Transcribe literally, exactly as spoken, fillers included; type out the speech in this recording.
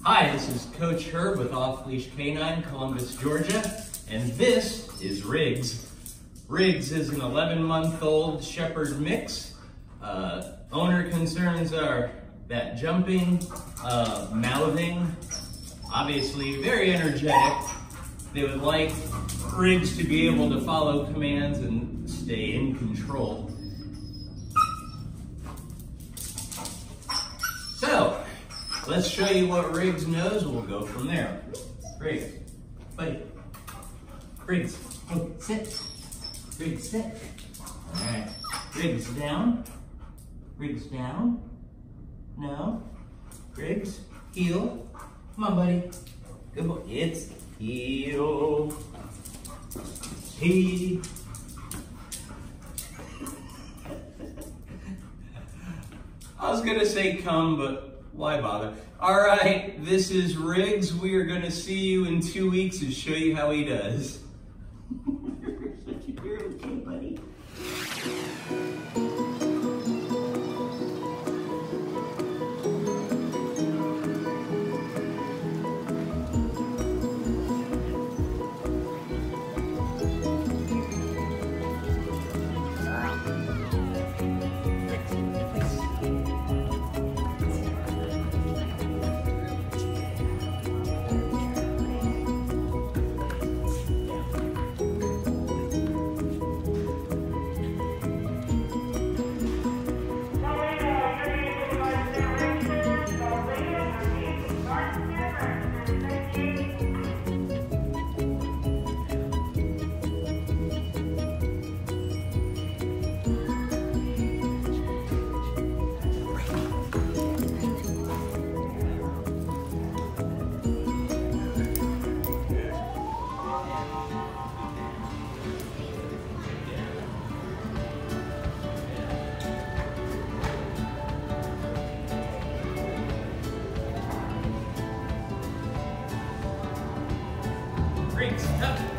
Hi, this is Coach Herb with Off Leash K nine, Columbus, Georgia, and this is Riggs. Riggs is an eleven month old shepherd mix. Uh, owner concerns are that jumping, uh, mouthing, obviously very energetic. They would like Riggs to be able to follow commands and stay in control. So, let's show you what Riggs knows. We'll go from there. Riggs, buddy. Riggs, hey, sit. Riggs, sit. All right. Riggs, down. Riggs, down. No. Riggs, heel. Come on, buddy. Good boy. It's heel. He. I was gonna say come, but why bother? All right, this is Riggs. We are gonna see you in two weeks and show you how he does. You're okay, buddy. Riggs, up.